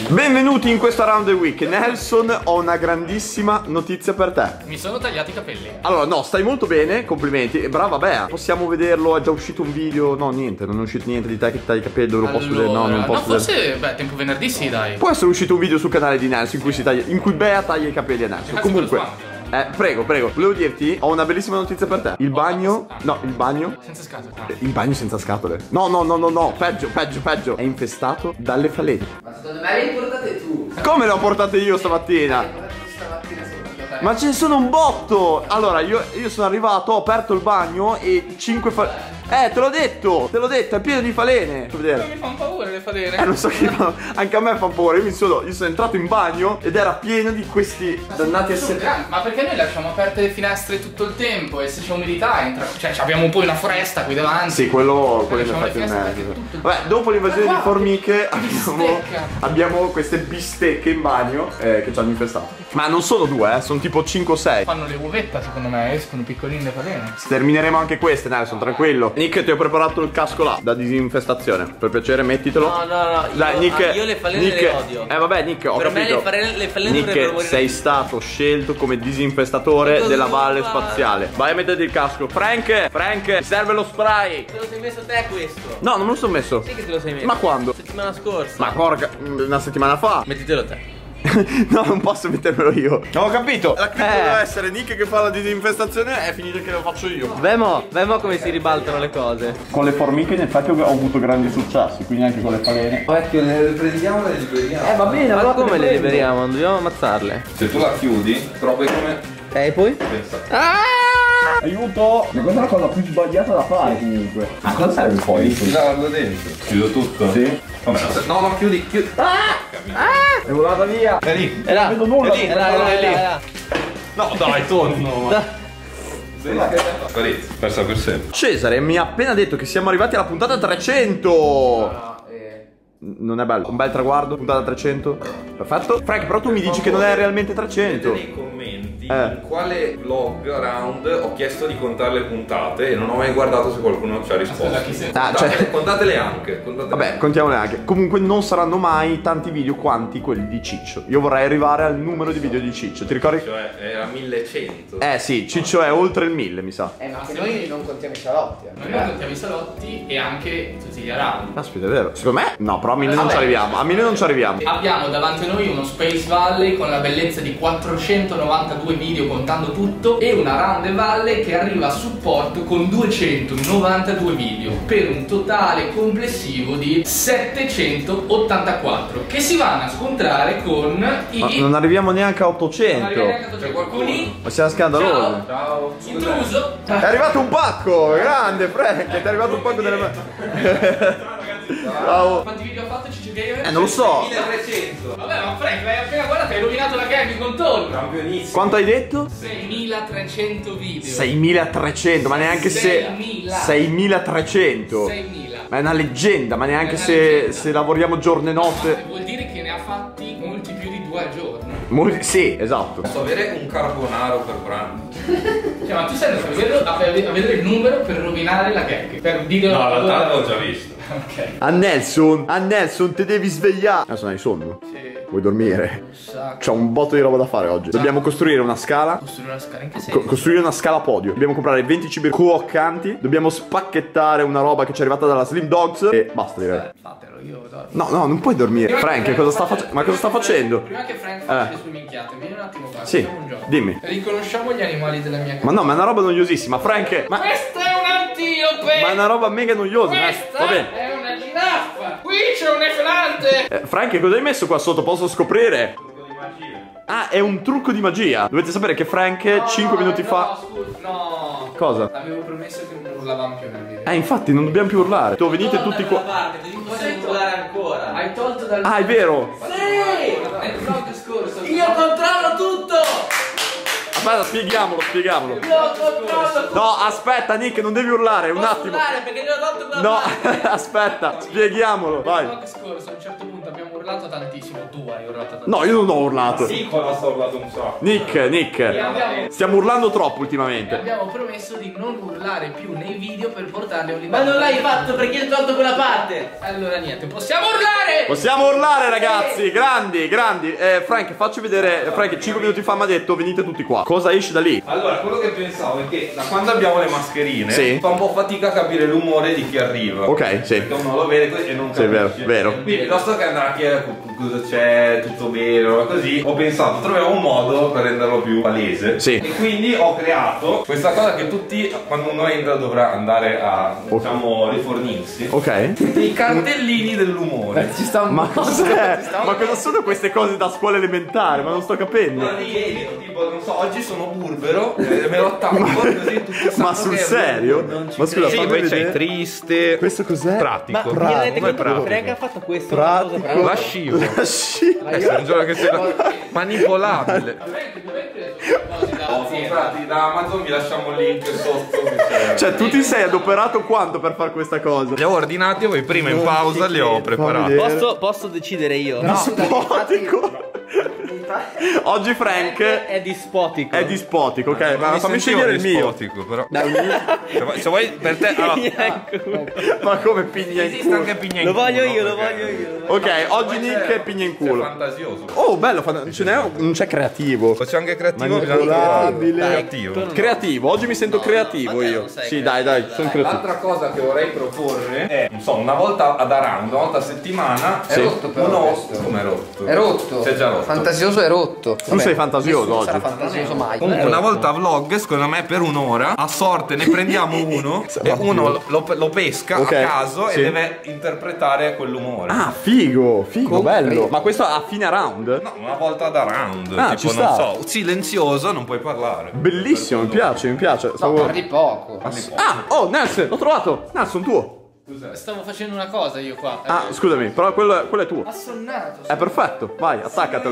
Benvenuti in questa Round the Week. Nelson, ho una grandissima notizia per te. Mi sono tagliati i capelli. Allora, no, stai molto bene, complimenti. Brava Bea. Possiamo vederlo, è già uscito un video. No, niente, non è uscito niente di te che ti tagli i capelli. Dove lo posso vedere? No, non posso forse, vedere. beh, tempo venerdì sì, dai. Può essere uscito un video sul canale di Nelson in cui Bea taglia i capelli a Nelson. Comunque, prego, volevo dirti, ho una bellissima notizia per te. Il bagno, no, il bagno senza scatole. Il bagno senza scatole. No, peggio. È infestato dalle falene. Ma secondo me le hai portate tu. Come le ho portate io stamattina? Ma ce ne sono un botto. Allora, io sono arrivato, ho aperto il bagno e 5 falene. Te l'ho detto, è pieno di falene. Non mi fanno paura le falene. Lo so che anche a me fa paura. Io sono entrato in bagno ed era pieno di questi dannati esseri. Ma perché noi lasciamo aperte le finestre tutto il tempo e se c'è umidità entra. Cioè abbiamo poi una foresta qui davanti. Sì, quello in effetti è mezzo. Vabbè, dopo l'invasione di formiche abbiamo queste bistecche in bagno che ci hanno infestato. Ma non sono due, sono tipo 5 o 6. Fanno le uvetta, secondo me, escono piccoline le falene. Stermineremo anche queste, Nelson, tranquillo. Nick, ti ho preparato il casco là da disinfestazione. Per piacere, mettitelo. No. Dai, Nick, io le falene le odio. Vabbè, Nick, ho capito. Per me le falene Nick, dovrebbero morire. sei stato scelto come disinfestatore della valle spaziale. Vai a metterti il casco. Frank, ti serve lo spray. Te lo sei messo te questo? No, non me lo sono messo. Sì che te lo sei messo. Ma quando? Settimana scorsa. Ma porca, una settimana fa. Mettitelo te. No, non posso mettermelo io. Ho capito. La clip doveva essere Nick che fa la disinfestazione. È finito che lo faccio io. Vemo come si ribaltano le cose. Con le formiche in effetti ho avuto grandi successi. Quindi anche con le falene. Vecchio, le prendiamo e le liberiamo. Va bene, ma come le liberiamo? Non dobbiamo ammazzarle. Se tu la chiudi, trovi come. E poi? Aiuto! Ma questa è la cosa più sbagliata da fare comunque. Ma cosa serve poi? Infilarlo dentro. Chiudo tutto? Sì. Vabbè, no, chiudi. È volata via. È lì. È là. Non vedo nulla. È là. No, dai, torno. Sparito. Persa per sempre. Cesare mi ha appena detto che siamo arrivati alla puntata 300. Non è bello? Un bel traguardo, puntata 300. Perfetto. Frank, però tu mi dici che non è realmente 300. Nei commenti in quale vlog round ho chiesto di contare le puntate e non ho mai guardato se qualcuno ci ha risposto. Contatele anche. Vabbè, contiamole anche. Comunque non saranno mai tanti video quanti quelli di Ciccio. Io vorrei arrivare al numero di video di Ciccio. Ti ricordi? Cioè era 1100. Sì, Ciccio è oltre il 1000, mi sa. Ma che noi non contiamo i salotti. Noi non contiamo i salotti e anche tutti gli around. Aspetta, è vero. Secondo me no, però a 1000 non ci arriviamo. A 1000 non ci arriviamo. Abbiamo davanti a noi uno Space Valley con la bellezza di 492 video contando tutto e una Round Valley che arriva a supporto con 292 video per un totale complessivo di 784 che si vanno a scontrare con i... Ma non arriviamo neanche a 800. Non arriviamo neanche a 800. Con i... Ma siamo scandalosi. Ciao. Intruso. È arrivato un pacco, grande Frank, ti è arrivato un pacco delle mani. Ciao. Quanti video ha fatto Ciccio Gamer? Non lo so. 1300. Vabbè, ma Frank, l'hai appena guardato, hai rovinato la gag in contorno. Campionissimo. Quanto hai detto? 6300 video. 6300, ma neanche se 6300. 6000. Ma è una leggenda, ma neanche se lavoriamo giorno e notte. Vuol dire che ne ha fatti molti più di 2 al giorno. Sì, esatto. Posso avere un carbonaro per brand? Cioè, ma tu sei andato a vedere il numero per rovinare la gag. Per dire No, in realtà l'ho già visto. Ok. A Nelson, te devi svegliare. Adesso hai sonno? Sì. Vuoi dormire? Sacco. C'ho un botto di roba da fare oggi. Dobbiamo costruire una scala. Costruire una scala in che senso? Costruire una scala podio. Dobbiamo comprare 20 cibi croccanti. Dobbiamo spacchettare una roba che ci è arrivata dalla Slim Dogs. E basta, direi. Fatelo, io dormo. No, non puoi dormire. Frank, cosa sta facendo? Ma cosa sta facendo? Prima che Frank faccia le sue minchiate, vieni un attimo qua. Sì, facciamo un gioco. dimmi. Riconosciamo gli animali della mia casa. Ma no, ma è una roba noiosissima, Frank. Ma Questa è un'antilope! è una roba mega noiosa. Questa Va bene. è una giraffa! Qui c'è un elefante! Frank, cosa hai messo qua sotto? Posso scoprire? Ah, è un trucco di magia. Dovete sapere che Frank 5 minuti fa... Scusa, no! Cosa? Avevo promesso che non urlavamo più nel video. Infatti, non dobbiamo più urlare. Tu venite tutti qua. Devi urlare ancora. Hai tolto dal... Ah, è vero. Sì! Nel vlog scorso. Io controllo tutto! Aspetta, spieghiamolo. Io controllo tutto! No, aspetta, Nick, non devi urlare, un attimo. Perché ne ho tolto quella No, parte. aspetta, spieghiamolo, Nel vai. vlog scorso a un certo punto abbiamo urlato tantissimo, tu hai urlato tantissimo. No, io non ho urlato. Nicola sta urlato un sacco. Nick, stiamo urlando troppo ultimamente. Abbiamo promesso di non urlare più nei video per portarli a un livello. Ma non l'hai fatto perché hai tolto quella parte. Allora niente, possiamo urlare! Possiamo urlare, ragazzi, grandi. Frank, facci vedere. Frank 5 minuti fa mi ha detto venite tutti qua. Cosa esce da lì? Allora, quello che pensavo è che da quando abbiamo le mascherine Sì. fa un po' fatica a capire l'umore di chi arriva. Ok, sì. Perché uno lo vede e non Sì, capisce. vero. Quindi piuttosto che andare a chiedere cosa c'è, tutto bene o così, ho pensato troviamo un modo per renderlo più palese. Sì. E quindi ho creato questa cosa che tutti, quando uno entra, dovrà andare a, diciamo, rifornirsi. Ok. I cartellini dell'umore. Ci sta un Ma cos'è? Ma cosa sono queste cose da scuola elementare? Ma non sto capendo. Tipo, non so, oggi sono burbero, me lo attacco così tutti sanno Ma sul che è serio? burbero. Ma scusa, Sì, fammi poi c'è vedere. triste. Questo cos'è? Pratico. Ma mi rendete Come conto che Frank ha fatto questo? Pratico. La scivola. La scivola. Sei un giorno che sei manipolabile. Ho Sì, comprati da Amazon, vi lasciamo il link sotto. Cioè, tu ti sei adoperato quanto per fare questa cosa? Li ho ordinati, voi prima in pausa li ho preparati. vedere. Posso decidere io? Dispotico. Oggi Frank è dispotico. è dispotico, ok? Ma Mi fammi sentivo scegliere il mio. dispotico, però. Se vuoi per te. Allora, Ma come pigna in esiste culo? anche pigna in Lo culo. voglio io, lo perché- voglio io. Ok, oggi Nick è pigna in Sei culo. fantasioso. Oh, bello, non c'è creativo. C'è anche creativo, Manipolabile. creativo. Creativo, oggi mi sento creativo io. Sì, dai, sono creativo. L'altra cosa che vorrei proporre è, non so, una volta ad Around, una volta a settimana. Sì. È rotto però Uno, questo. come è rotto? È rotto. Si è già rotto. Fantasioso è rotto. Tu sei fantasioso oggi. Sarà fantasioso mai. Comunque una volta vlog, secondo me per un'ora, a sorte ne prendiamo uno e uno lo pesca Ok, a caso sì. e deve interpretare quell'umore. Ah, figo, bello. Ma questo a fine round? No, una volta ad Around, Ah, ci tipo non sta. so, silenzioso, non puoi parlare. Bellissimo, mi piace. No, parli poco. Ah, oh, Nelson, l'ho trovato. Nelson, tuo. Stavo facendo una cosa io qua. Ah, scusami, però quello è tuo. Assonnato. È perfetto, vai, attaccatelo.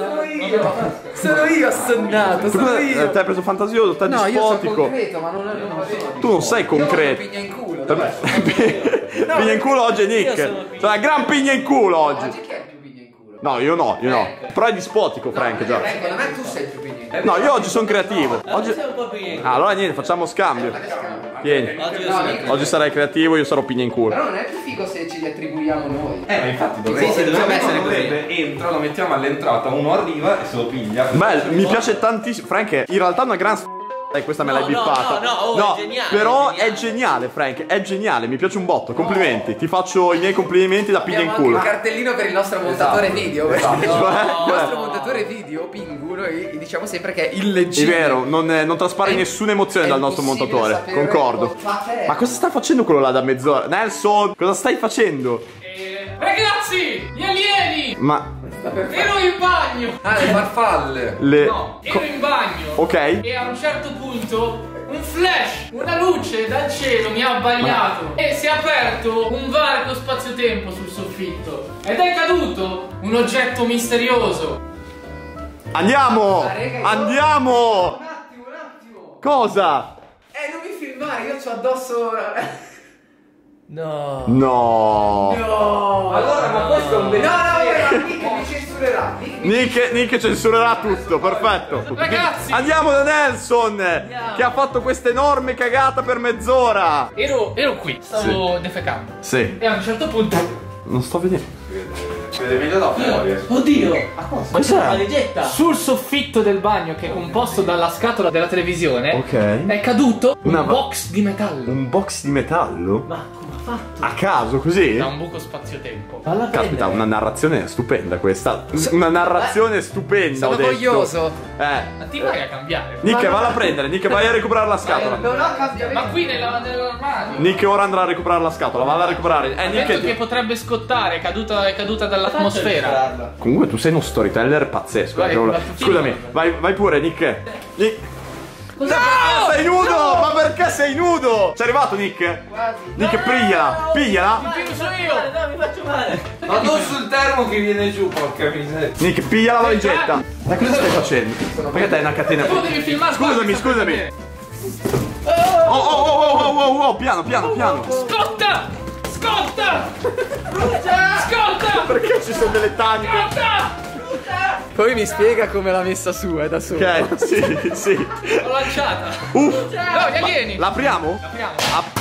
Sono io assonnato. Tu cosa- te hai preso fantasioso, te No, io sono dispotico. concreto, ma non so. Tu non sei concreto. Pigna in culo. Pigna in culo oggi è Nick. Cioè, gran pigna in culo oggi. Oggi chi è il più pigna in culo? No, io no. Però è dispotico, Frank, già. Secondo me tu sei il più pigna in culo. No, io oggi sono creativo. Oggi... Sei un po' pigna in culo. Ah, allora niente, facciamo scambio. Vieni. Oggi sarai creativo, io sarò pigna in culo. Però non è più figo se ce li attribuiamo noi. Ma infatti dovrebbe essere dovrebbe, entra, lo mettiamo all'entrata, uno arriva e se lo piglia. Bello, mi piace tantissimo. Frank, in realtà è una gran dai, questa me l'hai bippata. No, è geniale, però è geniale. è geniale, Frank, è geniale, mi piace un botto. Complimenti, ti faccio i miei complimenti da piglia in Abbiamo anche culo. il cartellino per il nostro montatore video. Esatto. Il Cioè? nostro montatore video, Pingu, noi diciamo sempre che è È illeggibile. vero, non traspare nessuna emozione è dal nostro impossibile montatore. sapere Concordo. cosa fa. Ma cosa sta facendo quello là da mezz'ora? Nelson, cosa stai facendo? Ragazzi, gli alieni! Ma Ero in bagno! Ah, le farfalle. le. No, ero in bagno. Ok. E a un certo punto un flash, una luce dal cielo mi ha abbagliato e si è aperto un varco spazio-tempo sul soffitto ed è caduto un oggetto misterioso. Andiamo! Ah, raga, io- Andiamo! Un attimo. Cosa? Non mi filmare, io c'ho addosso. No. No. No. Allora, ma questo è un No, Nick mi censurerà. Nick censurerà tutto, perfetto. Ragazzi! Andiamo da Nelson, che ha fatto questa enorme cagata per mezz'ora. Ero qui, stavo defecando Sì. e a un certo punto Non sto vedendo. Vede meglio da fuori. Oddio. Cos'è? Maledetta. sul soffitto del bagno, che è composto dalla scatola della televisione, Ok. è caduto Una un box di metallo Un box di metallo? Ma come ha fatto? A caso, così? da un buco spazio-tempo. Caspita, una narrazione stupenda questa. Una narrazione stupenda, ho Sono detto. voglioso. Ma ti vai a cambiare? Nick, valla a prendere. Nick, vai a recuperare la scatola. Non ho cambiamento. Ma qui nell'armadio. Nick ora andrà a recuperare la scatola. Valla a recuperare. Detto che Nick. potrebbe scottare, è caduta dall'atmosfera. Comunque tu sei uno storyteller pazzesco. Vai, cavolo. vai, Scusami, vai pure, Nick. Nick. No! Sei nudo! Ma perché sei nudo? Sei arrivato, Nick? Quasi. Nick, pigliala! Pigliala! Tiro so io. No, mi faccio male. Ma non sul termo che viene giù, porca miseria. Nick, piglia la valigetta! Ma cosa stai facendo? Perché te hai una catena? Tu devi filmare. Scusami! Oh, piano! Scotta! Scotta! Scotta! Perché ci sono delle tante? Poi mi spiega come l'ha messa su, da solo. Ok, sì. L'ho lanciata. No, gli alieni. L'apriamo? L'apriamo.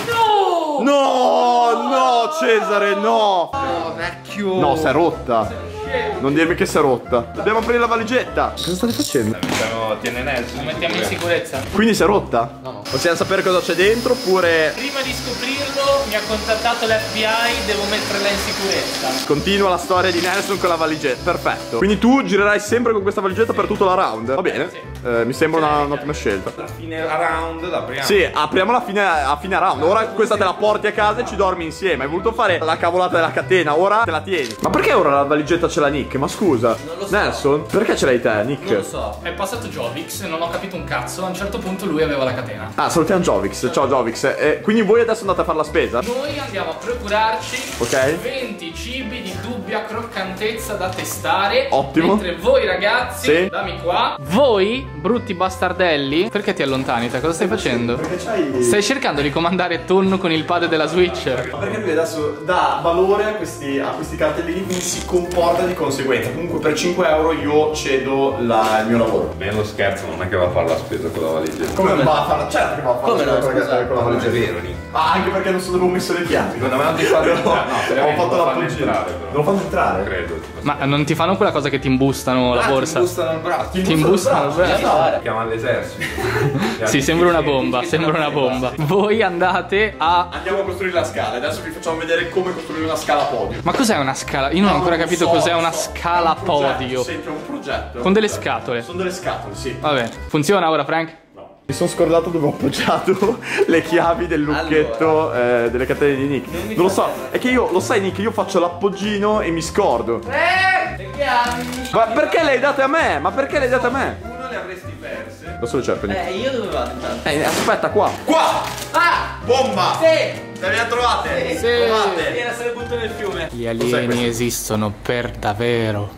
No, Cesare, no. No, vecchio. No, si è rotta. Non dirmi che si è rotta. Dobbiamo aprire la valigetta. Cosa state facendo? Tiene Nelson. Lo mettiamo in sicurezza. Quindi si è rotta? No. Possiamo sapere cosa c'è dentro oppure Prima di scoprirlo mi ha contattato l'FBI, devo metterla in sicurezza. continua la storia di Nelson con la valigetta? Perfetto. Quindi tu girerai sempre con questa valigetta per tutto la round? Va bene. Sì. Mi sembra un'ottima scelta. La fine round l'apriamo. Sì, apriamo a fine round. Ora questa te la porti a casa e ci dormi insieme. Hai voluto fare la cavolata della catena, ora te la tieni. Ma perché ora la valigetta ce l'ha Nick? Ma scusa, Non lo so. Nelson, perché ce l'hai te, Nick? Non lo so. È passato Jovix, non ho capito un cazzo. A un certo punto lui aveva la catena. Ah, salutiamo Jovix. Ciao Jovix. Quindi voi adesso andate a fare la spesa? Noi andiamo a procurarci Ok. 20 cibi di dubbia croccantezza da testare. Ottimo. Mentre voi ragazzi, Sì. dammi qua. Voi, brutti bastardelli, perché ti allontani te? Cosa stai facendo? Perché c'hai... Stai cercando di comandare tonno con il pad della Switch? Perché lui adesso dà valore a questi cartellini, quindi si comporta di conseguenza. Comunque per 5 euro io cedo il mio lavoro. Bene lo scherzo, non è che va a fare la spesa con la valigetta. Come va a farla? Certo che va a farla. Come no, scusa? con la Non è valigetta. vero, Nick. Ah, anche perché non so dove ho messo le chiavi. Secondo me non ti fanno entrare. No, ho fatto la fanno pulcina. entrare, però. Non lo fanno entrare? Credo. Ma non ti fanno quella cosa che ti imbustano la borsa? Ti bustano il braccio. Ti imbustano il braccio? Chiama l'esercito. Sì, sembra una bomba, sembra una bomba. Voi andate a... Andiamo a costruire la scala. Adesso vi facciamo vedere come costruire una scala podio. Ma cos'è una scala? Io non ho ancora capito cos'è una scala podio. Sì, c'è un progetto. Con delle scatole. Sono delle scatole, sì. Vabbè, funziona ora, Frank? Mi sono scordato dove ho appoggiato le chiavi del lucchetto delle catene di Nick. Non lo so, è che io, lo sai Nick, io faccio l'appoggino e mi scordo. Le chiavi. Ma perché le hai date a me? Ma perché le hai date a me? Uno le avresti perse. Adesso le cerco Nick. Io dove vado intanto? Aspetta qua. Qua! Ah! Bomba! Sì! Le abbiamo trovate? Sì. Trovate? Era se le butto nel fiume. Gli Cos'è alieni questo? esistono per davvero.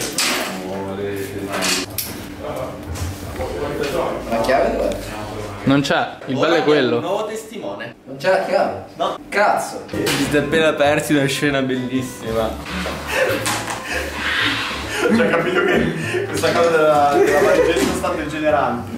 La chiave dov'è? Non c'è, il bello è quello. Nuovo testimone. Non c'è la chiave? No. Cazzo. Ti siete appena persi una scena bellissima. Cioè, capito che questa cosa della valigetta sono state degeneranti.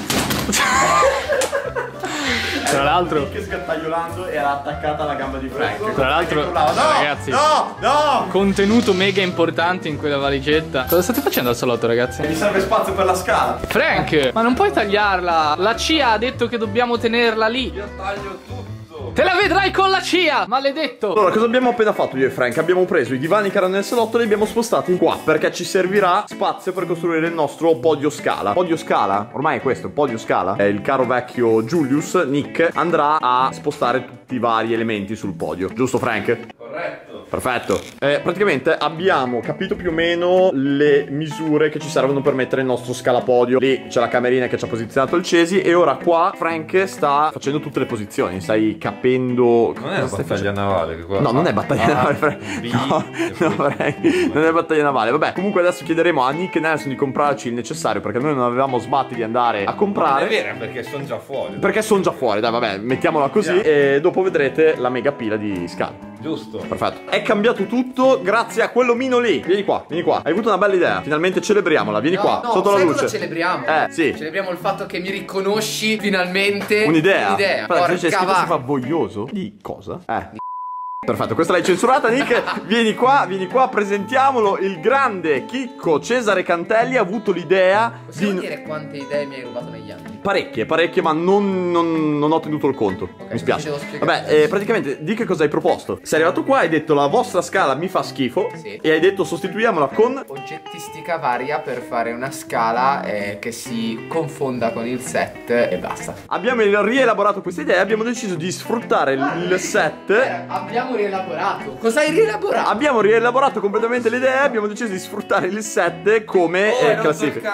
Tra l'altro, Nick sgattaiolando era attaccata alla gamba di Frank. Tra l'altro, No, ragazzi, no! contenuto mega importante in quella valigetta. Cosa state facendo al salotto, ragazzi? Mi serve spazio per la scala. Frank, ma non puoi tagliarla. La CIA ha detto che dobbiamo tenerla lì. Io taglio tutto. Te la vedrai con la CIA, maledetto. Allora, cosa abbiamo appena fatto io e Frank? Abbiamo preso i divani che erano nel salotto e li abbiamo spostati qua, perché ci servirà spazio per costruire il nostro podio scala. Podio scala? Ormai è questo, podio scala. Il caro vecchio Julius, Nick, andrà a spostare tutti i vari elementi sul podio. Giusto, Frank? Corretto. Perfetto. Praticamente abbiamo capito più o meno le misure che ci servono per mettere il nostro scalapodio. Lì c'è la camerina che ci ha posizionato il Cesi e ora qua Frank sta facendo tutte le posizioni. Stai capendo... Non è una battaglia navale che qua. No, non è battaglia navale, Frank. B, No, Frank, non è battaglia navale. Vabbè, comunque adesso chiederemo a Nick e Nelson di comprarci il necessario, perché noi non avevamo smatti di andare a Non comprare. è vero, perché sono già fuori. Perché sono già fuori, dai, vabbè, mettiamola così e dopo vedrete la mega pila di scale. Giusto. Perfetto. È cambiato tutto grazie a quell'omino lì. Vieni qua, vieni qua. Hai avuto una bella idea. Finalmente celebriamola. Vieni qua, sotto la sai luce. cosa celebriamo? Sì. Celebriamo il fatto che mi riconosci finalmente. Un'idea. Un'idea. Aspetta, c'è Porca scritto si vacca. fa voglioso. Di cosa? Perfetto, questa l'hai censurata, Nick. Vieni qua, presentiamolo. Il grande Chicco Cesare Cantelli ha avuto l'idea Possiamo di... dire quante idee mi hai rubato negli anni? Parecchie, ma non ho tenuto il conto. Mi spiace. devo spiegare. Vabbè, praticamente, di che cosa hai proposto? Sei arrivato qua, hai detto la vostra scala mi fa schifo. Sì. E hai detto sostituiamola con... Oggettistica varia per fare una scala che si confonda con il set e basta. Abbiamo rielaborato questa idea e abbiamo deciso di sfruttare il set. Abbiamo rielaborato. Cosa hai rielaborato? Abbiamo rielaborato completamente l'idea e abbiamo deciso di sfruttare il set come classifica.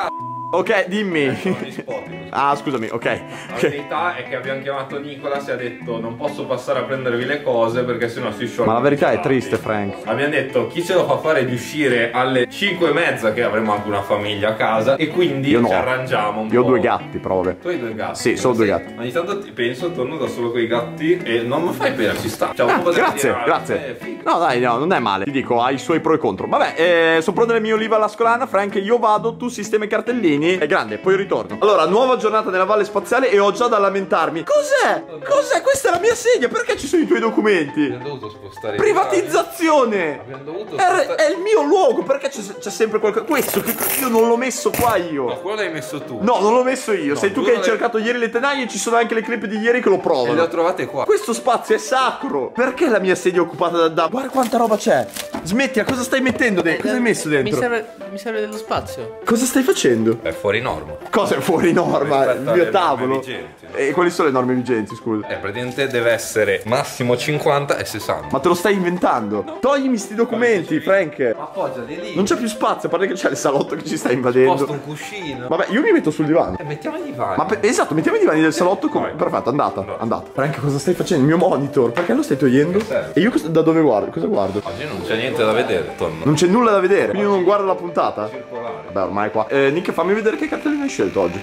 Ok, dimmi. Gli spot. Ah, scusami, ok. La verità è che abbiamo chiamato Nicolas e ha detto non posso passare a prendervi le cose perché sennò si scioglie. Ma la verità è triste, Frank. Abbiamo detto chi ce lo fa fare di uscire alle 5:30, che avremo anche una famiglia a casa, e quindi Io no. ci arrangiamo un po'. Io ho 2 gatti, però vabbè. Tu hai 2 gatti? Sì, solo 2 gatti. Ogni tanto ti penso, torno da solo con i gatti e non mi fai pena, ci sta. Cioè, un po' Grazie, di grazie. No, dai, no, non è male. Ti dico, ha i suoi pro e contro. Vabbè, sto prendendo le mie olive alla scolana. Frank, io vado, tu sistema i cartellini. È grande, poi ritorno. Allora, nuova giornata nella Valle Spaziale e ho già da lamentarmi. Cos'è? Cos'è? Questa è la mia sedia. Perché ci sono i tuoi documenti? Abbiamo dovuto spostare. Privatizzazione. Abbiamo dovuto È il mio luogo. Perché c'è sempre qualcosa. Questo che io non l'ho messo qua io. No, quello l'hai messo tu. No, non l'ho messo io. No, Sei tu tu che hai non l'hai- cercato ieri le tenaglie e ci sono anche le clip di ieri che lo E provano. le ho trovate qua. Questo spazio è sacro. Perché la mia sedia è occupata da... Guarda quanta roba c'è. Smettila, cosa stai mettendo dentro? Cosa hai messo dentro? Mi serve dello spazio. Cosa stai facendo? È fuori norma. Cosa è fuori norma? Il Rispetto mio alle tavolo. norme vigenti, no? E quali sono le norme vigenti, scusa? Praticamente deve essere massimo 50 e 60. Ma te lo stai inventando? Toglimi sti documenti, Frank. Appoggiali lì. Non c'è più spazio, a parte che c'è il salotto che ci sta invadendo. Posto un cuscino. Vabbè, io mi metto sul divano. Mettiamo i divani. Ma esatto, mettiamo i divani del salotto come... Vai. Perfetto, andata, Andata. andata. Frank, cosa stai facendo? Il mio monitor, perché lo stai togliendo? Che serve? E io da dove guardo? Cosa guardo? Oggi non c'è niente da vedere, Tonno. Non c'è nulla da vedere, quindi non guardo la puntata? Circolare. Beh, ormai qua. Nick, fammi vedere che cartellino hai scelto oggi.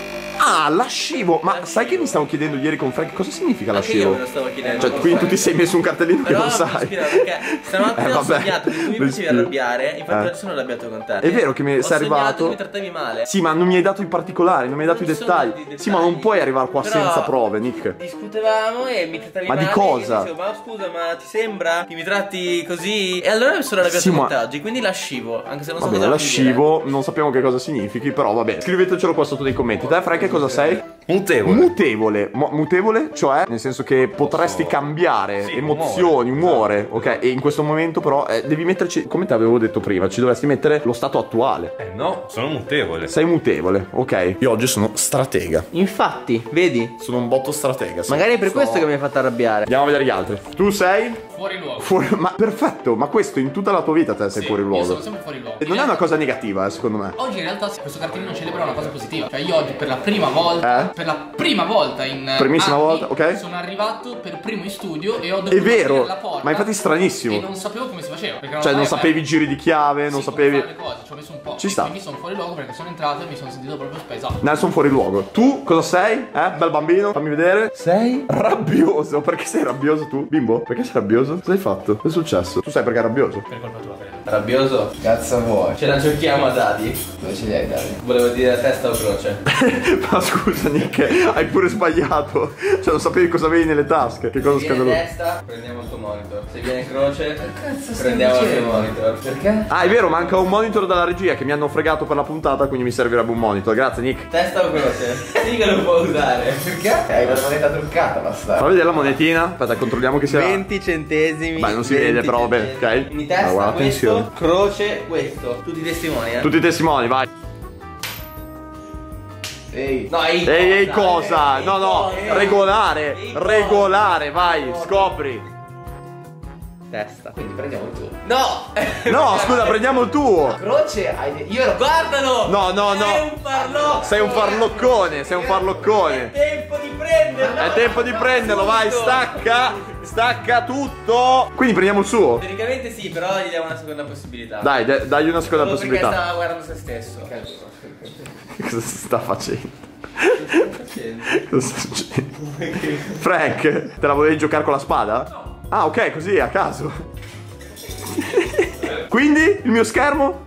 Ah, lascivo! Ma sai che mi stavo chiedendo ieri con Frank cosa significa Anche io lascivo? me lo stavo chiedendo. Cioè, quindi tu ti sei messo un cartellino che Però non mi sai. ispira perché stanotte ho vabbè, sognato che tu mi mi facevi ispira. arrabbiare. Infatti oggi sono arrabbiato con te. È vero che mi Ho sei sognato arrivato. che mi trattavi male. Sì, ma non mi hai dato i particolari, non mi hai dato i Non sono dettagli. dei Sì, ma non dettagli. puoi arrivare qua Però senza prove, Nick. Discutevamo e mi trattavi Ma male. di cosa? E io dicevo, ma scusa, ma ti sembra che mi tratti così? E allora mi sono arrabbiato Sì, con ma- te oggi, quindi lascivo. Anche se non so Vabbè, cosa vuol dire. lascivo, non sappiamo che cosa significhi, però vabbè. Scrivetecelo qua sotto nei commenti. Te, Frank, che cosa sei? Mutevole. Mutevole. Mutevole, cioè, nel senso che potresti cambiare Sì, emozioni, umore, ok? E in questo momento però devi metterci, come ti avevo detto prima, ci dovresti mettere lo stato attuale. No, sono mutevole. Sei mutevole, ok? Io oggi sono stratega. Infatti, vedi? Sono un botto stratega. sì. Magari è per So- questo che mi hai fatto arrabbiare. Andiamo a vedere gli altri. Tu sei? Fuori luogo. Ma perfetto, ma questo in tutta la tua vita te sei Sì, fuori io luogo. sono sempre fuori luogo. E non è una cosa negativa, secondo me. Oggi in realtà questo cartellino celebra una cosa positiva. Cioè io oggi per la prima volta, per la prima volta in Primissima anni, volta, ok. sono arrivato per primo in studio e ho dovuto È vero, aprire la porta. ma infatti è stranissimo. E non sapevo come si faceva. Perché Cioè, non sai, sapevi i giri di chiave, non sì, come sapevi. fare le cose, ci ho messo un po'. Ci E sta. Quindi sono fuori luogo perché sono entrato e mi sono sentito proprio spesato. Nelson fuori luogo. Tu cosa sei? Bel bambino? Fammi vedere. Sei rabbioso. Perché sei rabbioso tu? Bimbo? Perché sei rabbioso? Cosa hai fatto? Cosa è successo? Tu sai perché è rabbioso? Per colpa tua, credo. Rabbioso? Cazzo vuoi? Ce la giochiamo a dadi? Dove ce li hai dati? Volevo dire testa o croce? Ma scusa, Nick, hai pure sbagliato. Cioè, non sapevi cosa avevi nelle tasche. Che cosa Se viene scandaloso. testa, prendiamo il tuo monitor. Se viene croce, prendiamo il tuo monitor. Perché? Ah, è vero, manca un monitor dalla regia che mi hanno fregato per la puntata, quindi mi servirebbe un monitor. Grazie, Nick. Testa o croce? Sì che lo può usare. Perché? Hai la moneta truccata, basta. Fa vedere la monetina. Aspetta, controlliamo che sia. 20 centesimi. Beh, non si vede, 20 però vabbè, centesimi. ok. Quindi testa, Ma guarda, questo, attenzione. croce, questo. Tutti i testimoni, Tutti i testimoni, vai. Ehi. No, ehi, Ehi, cosa? Ehi, No, no, cosa? regolare. Ehi, cosa? Regolare, vai, scopri. Testa. Quindi prendiamo il tuo. No! No, scusa, prendiamo il tuo. Croce, io ero... Guardalo! No, no, no. È un farlocco! Sei un farloccone, sei un È farloccone. tempo di prenderlo! È tempo di prenderlo, vai, stacca. Stacca tutto. Quindi prendiamo il suo? Teoricamente sì, però gli diamo una seconda possibilità. Dai, dagli una seconda Solo perché possibilità. stava guardando se stesso. Cosa si sta facendo? Facendo. Cosa sta succedendo? Frank, te la volevi giocare con la spada? No. Ah, ok, così a caso. Quindi il mio schermo?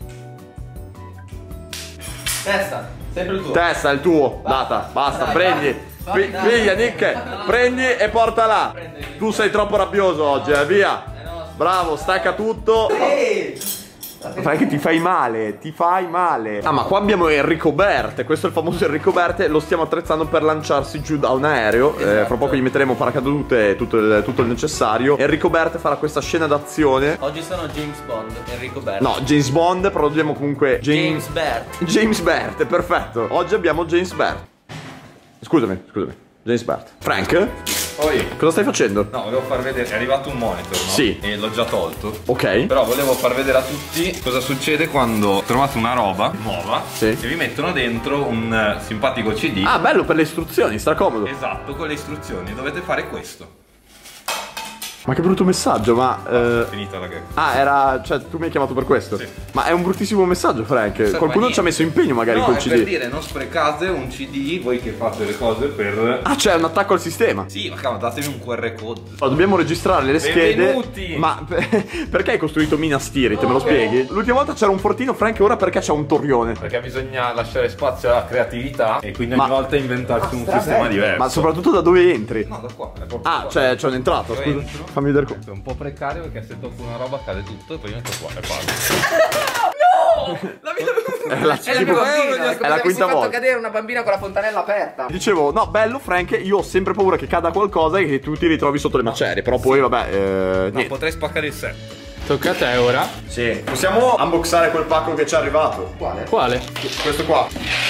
Testa, sempre il tuo. Testa, è il tuo. Data, basta, Dai, prendi. vai, dai. Piglia, Nick. Prendi e portala. Tu sei troppo rabbioso oggi, via. Bravo, stacca tutto. Frank, ti fai male, ti fai male. Ah, ma qua abbiamo Enrico Bert. Questo è il famoso Enrico Bert. Lo stiamo attrezzando per lanciarsi giù da un aereo. Esatto. Fra poco gli metteremo paracadute e tutto il necessario. Enrico Bert farà questa scena d'azione. Oggi sono James Bond, Enrico Bert. No, James Bond, però dobbiamo comunque James Bert. James Bert, perfetto. Oggi abbiamo James Bert. Scusami. James Bert. Frank? Cosa stai facendo? No, volevo far vedere, è arrivato un monitor, no? Sì. E l'ho già tolto. Ok. Però volevo far vedere a tutti cosa succede quando trovate una roba nuova e vi mettono dentro un simpatico CD. Ah, bello, per le istruzioni, stracomodo. Esatto, con le istruzioni dovete fare questo. Ma che brutto messaggio, ma... Finita la gag. Ah, era... cioè, tu mi hai chiamato per questo? Sì. Ma è un bruttissimo messaggio, Frank. Qualcuno ci ha messo impegno magari no, col è CD. per dire, non sprecate un CD, voi che fate le cose per... Ah, c'è un attacco al sistema. Sì, ma cavolo, datemi un QR code. Dobbiamo registrare le schede. Benvenuti. Ma perché hai costruito Minas Tirith? Me lo spieghi? L'ultima volta c'era un fortino, Frank, ora perché c'è un torrione? Perché bisogna lasciare spazio alla creatività e quindi ogni volta inventarsi un sistema diverso. Ma soprattutto da dove entri? No, da qua. È proprio Ah, qua. c'è un'entrata, scusa. Entro. Fammi vedere È un po' precario perché se tocco una roba cade tutto e poi metto qua e parlo. È la, è la quinta fatto volta. cadere una bambina con la fontanella aperta. Dicevo, no, bello Frank, io ho sempre paura che cada qualcosa e che tu ti ritrovi sotto le macerie. Però poi, vabbè, No, niente. potrei spaccare il set. Tocca a te ora. Sì. Possiamo unboxare quel pacco che ci è arrivato? Quale? Questo qua.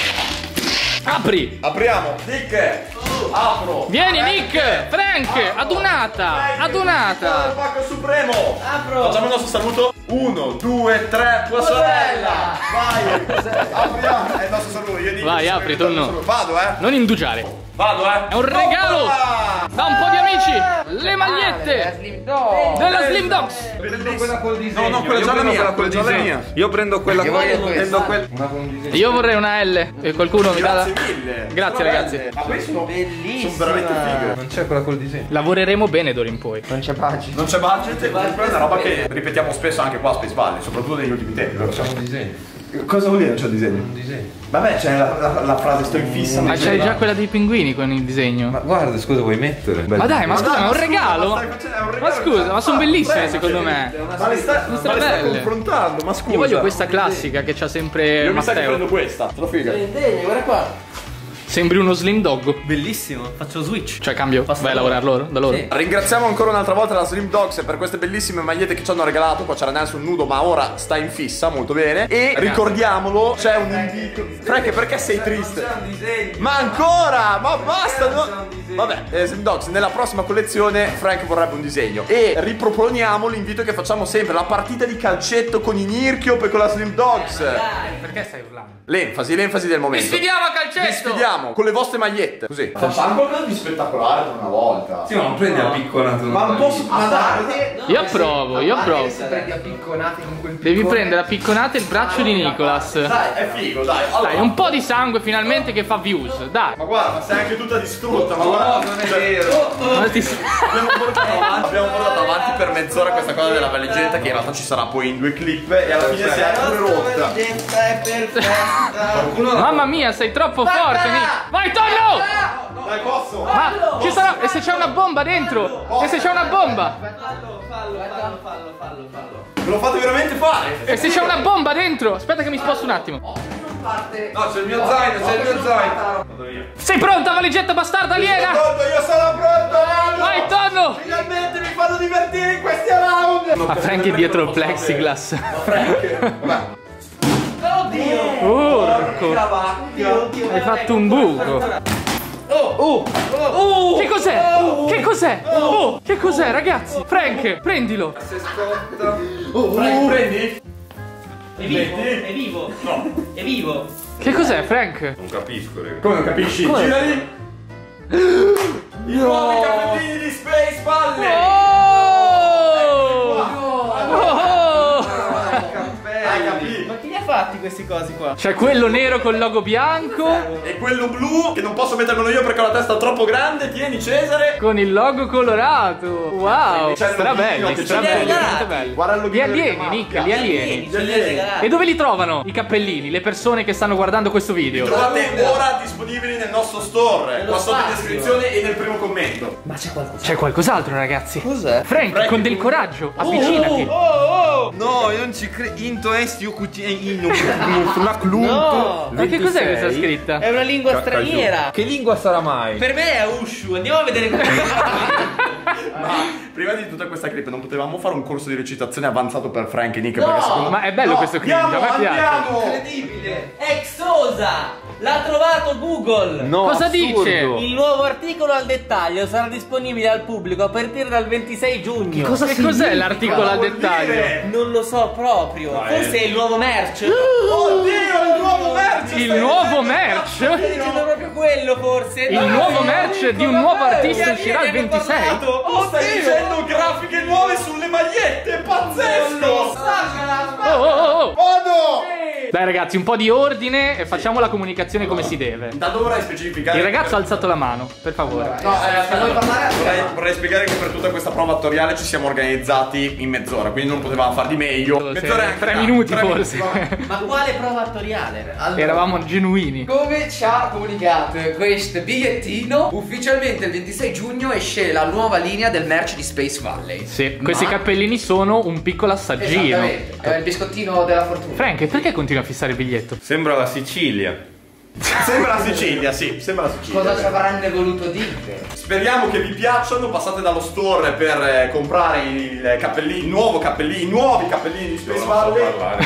Apri! Apriamo. Nick. Apro. Vieni Nick! Frank! Adunata! Il Adunata! pacco supremo. Apro. Facciamo il nostro saluto. 1, 2, 3. Tua sorella. Vai. Apriamo. È il nostro saluto. Io dico Vai, apri, tu no. Vado, Non indugiare! Vado, È un regalo! Da un po' di amici! Le magliette! Della Slim Dogs! Prendo quella col disegno. No, quella gialla mia, col gialla disegno. mia. Io prendo quella con voglio quella. Una con un disegno. Io vorrei una L e qualcuno mi dà la... Grazie mille. Grazie ragazzi. Ma queste sono Bellissima. sono veramente fighe. Non c'è quella col disegno. Lavoreremo bene d'ora in poi. Non c'è budget. Non c'è budget, comunque è una roba che ripetiamo spesso anche qua a Space Valley, soprattutto negli ultimi tempi. C'è un disegno. Cosa vuol dire non c'è il disegno? Un disegno. Vabbè, c'è la frase sto in fissa. Ma c'hai già quella dei pinguini con il disegno. Ma guarda, scusa, vuoi mettere? Ma dai, ma scusa, ma è un regalo? Ma stai facendo- è un regalo Ma scusa, ma sono bellissime Beh, secondo me. Ma le stai belle. confrontando, ma scusa. Io voglio questa classica che c'ha sempre Io mi sa che prendo Matteo. questa, te lo figa. Guarda qua. Sembri uno Slim Dog. Bellissimo, faccio switch. Cioè cambio, vai a lavorare loro, da loro. Sì. Ringraziamo ancora un'altra volta la Slim Dogs per queste bellissime magliette che ci hanno regalato. Qua c'era Nelson nudo, ma ora sta in fissa, molto bene. E ricordiamolo, c'è un invito. Frank, perché sei triste? Ma ancora! Ma basta! Vabbè, Slim Dogs, nella prossima collezione Frank vorrebbe un disegno. E riproponiamo l'invito che facciamo sempre: la partita di calcetto con i Nirchiop e con la Slim Dogs. Perché stai urlando? L'enfasi del Mi momento. sfidiamo a Vi calcetto! sfidiamo con le vostre magliette. Così. Facciamo qualcosa di spettacolare per una volta. Sì, ma non prendi la piccola. Ma un po' su. Ma dai. Io approvo, io approvo. Se prendi a picconate con quel Devi prendere a picconate il braccio di Nicolas. Dai, è figo, dai. Allora, Dai, un po' di sangue finalmente che fa views. Dai. ma guarda, ma sei anche tutta distrutta. Ma guarda, non è vero. Ma ti- abbiamo portato avanti per mezz'ora questa cosa della leggenda, che in realtà ci sarà poi in 2 clip. E alla fine si è pure rotta. è perfetta. Mamma mia, sei troppo forte, Nick. Vai, Tonno! Dai, posso? Ma ci sarà. E se c'è una bomba dentro? E se c'è una bomba? Me lo fate veramente fare? E se c'è una bomba dentro? Aspetta che mi sposto un attimo. No, c'è il mio zaino, c'è il mio zaino. Sei pronta, valigetta bastarda aliena? Pronto, io sono pronto! Vai, Tonno! Finalmente mi fanno divertire in questi round! Ma Frank è dietro il plexiglass. Vabbè. Urco! Hai fatto un buco. Che cos'è? Che cos'è? Oh, che cos'è, ragazzi? Frank, prendilo. Frank, prendi? È vivo? È vivo? No. È vivo? Che cos'è, Frank? Non capisco, raga. Come non capisci? Come? Girali! I nuovi capellini di Space Valley! Hai capito? Ma chi li ha fatti questi cosi qua? C'è quello nero col logo bianco E quello blu, che non posso mettermelo io perché ho la testa troppo grande. Tieni, Cesare. con il logo colorato. Wow, C'è il strabelli, loghino che strabelli, c'è veramente belli. Guarda il Gli loghino alieni, della Nick, marca. gli alieni. Ce li hai regalati. E dove li trovano i cappellini, le persone che stanno guardando questo video? Trovate ora disponibili nel nostro store. Qua sotto in descrizione e nel primo commento. Ma c'è qualcosa. C'è qualcos'altro, ragazzi. Cos'è? Frank, con del coraggio, avvicinati. No, io non ci credo. Into est io una club. No, ma che cos'è questa scritta? È una lingua straniera. Che lingua sarà mai? Per me è Ushu, andiamo a vedere come Ma prima di tutta questa clip non potevamo fare un corso di recitazione avanzato per Frank e Nick? No, perché secondo... Ma è bello questo clip, a me piace. Incredibile. Exosa! L'ha trovato Google! No, Cosa assurdo. dice? Il nuovo articolo al dettaglio sarà disponibile al pubblico a partire dal 26 giugno. Che cos'è l'articolo al dettaglio? Non lo so proprio. Forse è il nuovo merch. Oddio, il nuovo merch! Il nuovo merch? Stai dicendo proprio quello, forse? Il nuovo merch di un nuovo artista uscirà il 26? Oh, stai dicendo grafiche nuove sulle magliette, pazzesco! Oh, oh, oh. Vado! Dai ragazzi, un po' di ordine e facciamo la comunicazione come si deve. Intanto vorrei specificare... Il ragazzo ha alzato la mano, per favore. No, se vuoi parlare Vorrei spiegare che per tutta questa prova attoriale ci siamo organizzati in mezz'ora, quindi non potevamo far di meglio. Mezz'ora e anche 3 tanto, minuti 3 forse. minuti, Ma quale prova attoriale? Eravamo genuini. come ci ha comunicato questo bigliettino, ufficialmente il 26 giugno esce la nuova linea del merch di Space Valley. Sì, questi cappellini sono un piccolo assaggino. Esattamente, è il biscottino della fortuna. Frank, perché continui a fissare il biglietto? Sembra la Sicilia. Sembra la Sicilia, sì, sembra la Sicilia. Cosa ci avranno voluto dire? Speriamo che vi piacciono, passate dallo store per comprare il cappellino, i nuovi cappellini di Space Valley.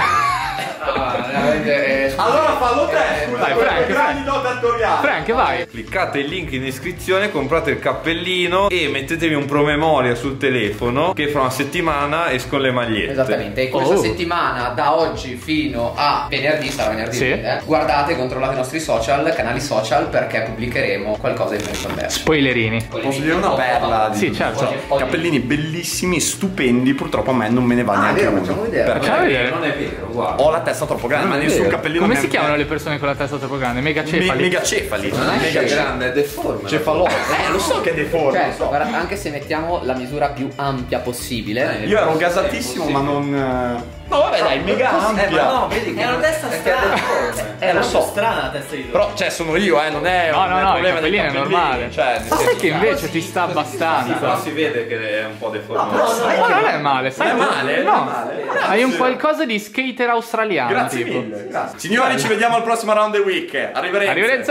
Allora fallo te, scusa, Frank, grandi note attoriali. Frank, vai. Cliccate il link in descrizione, comprate il cappellino e mettetevi un promemoria sul telefono che fra una settimana escono le magliette. Esattamente, e questa settimana da oggi fino a venerdì, sarà venerdì, Sì. guardate, controllate i nostri social, canali social, perché pubblicheremo qualcosa in merito al merch. Spoilerini. Posso dire una perla? Sì, certo. Cappellini bellissimi, stupendi, purtroppo a me non me ne va neanche uno. facciamo vedere. Perché Facciamo vedere. Non è vero, guarda. ho la testa troppo grande, ma nessun cappellino Come mi si è- chiamano le persone con la testa troppo grande? Megacefali. Megacefali. Non è che è grande, è deforme. Cefaloso. Lo so che è deforme. Cioè, lo so. guarda, anche se mettiamo la misura più ampia possibile. Io ero gasatissimo, ma non. No, vabbè, dai, mega ampia. vedi che È una testa strana. Lo so. strana la testa di lui. Però, cioè, sono io, non è No, un no, no, il problema dei cappellino è cappellini, normale. Cioè, nel Ma sai senso- che invece ti sta Però abbastanza? si vede che è un po' deformato. No, non è male, sai? Non è male, No, non è male. hai un qualcosa di skater australiano. Grazie tipo. mille. Grazie. Signori, ci vediamo al prossimo round the week. Arrivederci. Arrivederci.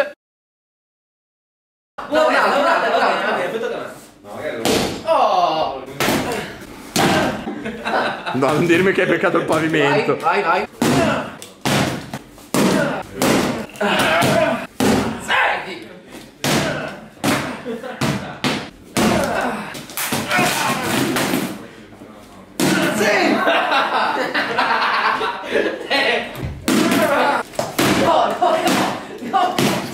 Oh! No, non dirmi che hai beccato il pavimento. Vai.